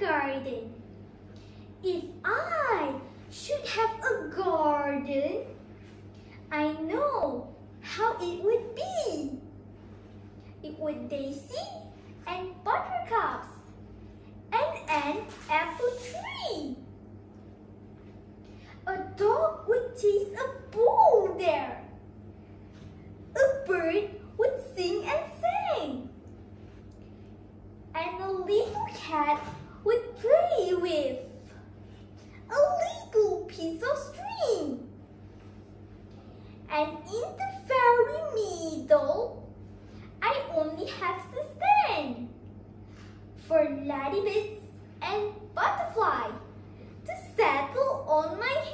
garden. If I should have a garden, I know how it would be. It would daisy and buttercups and an apple tree. A dog would chase a bull there. A bird would sing and sing. And a little cat would play with a little piece of string. And in the very middle, I only have to stand for ladybirds and butterfly to settle on my